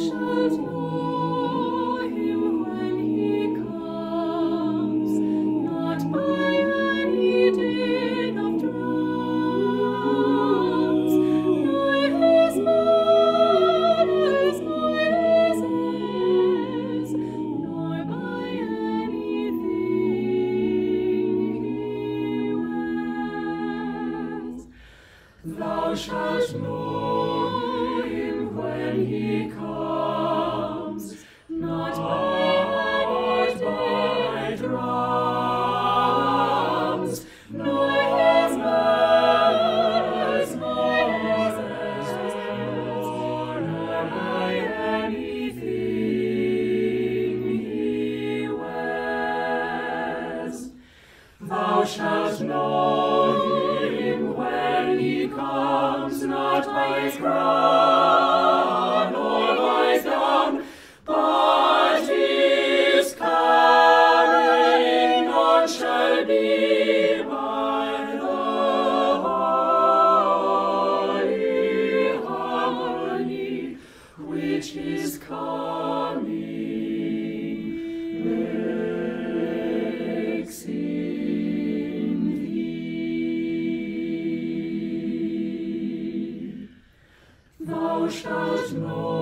shalt know him when he comes, not by any din of drums, nor his manners, nor his airs, nor by anything he wears. Thou shalt know him when he comes, not by drums, nor his manners, nor his airs, nor by anything he wears. Thou shalt know him when he comes, not by his crown, nor by his gown, but his coming on shall be by the holy harmony, which his coming makes in thee. Thou shalt know